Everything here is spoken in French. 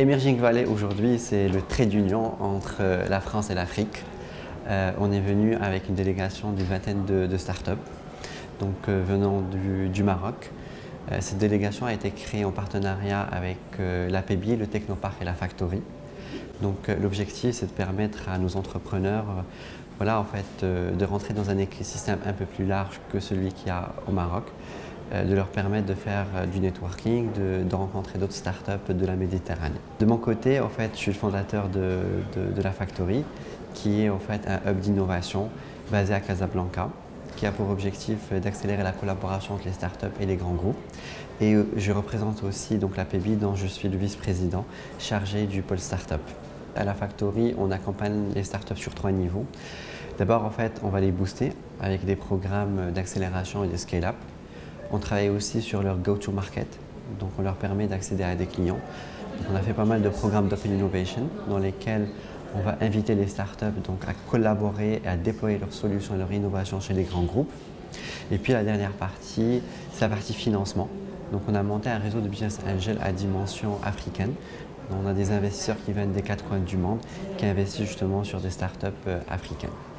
Emerging Valley aujourd'hui, c'est le trait d'union entre la France et l'Afrique. On est venu avec une délégation d'une vingtaine de startups, donc venant du Maroc. Cette délégation a été créée en partenariat avec l'APEBI, le Technopark et la Factory. Donc l'objectif, c'est de permettre à nos entrepreneurs de rentrer dans un écosystème un peu plus large que celui qu'il y a au Maroc, de leur permettre de faire du networking, de rencontrer d'autres startups de la Méditerranée. De mon côté, je suis le fondateur de la Factory, qui est un hub d'innovation basé à Casablanca, qui a pour objectif d'accélérer la collaboration entre les startups et les grands groupes. Et je représente aussi l'APEBI, dont je suis le vice-président chargé du pôle startup. À la Factory, on accompagne les startups sur 3 niveaux. D'abord, on va les booster avec des programmes d'accélération et de scale-up. On travaille aussi sur leur go-to-market, donc on leur permet d'accéder à des clients. Donc on a fait pas mal de programmes d'open innovation dans lesquels on va inviter les startups à collaborer et à déployer leurs solutions et leurs innovations chez les grands groupes. Et puis la dernière partie, c'est la partie financement. Donc on a monté un réseau de business angels à dimension africaine. On a des investisseurs qui viennent des 4 coins du monde qui investissent justement sur des startups africaines.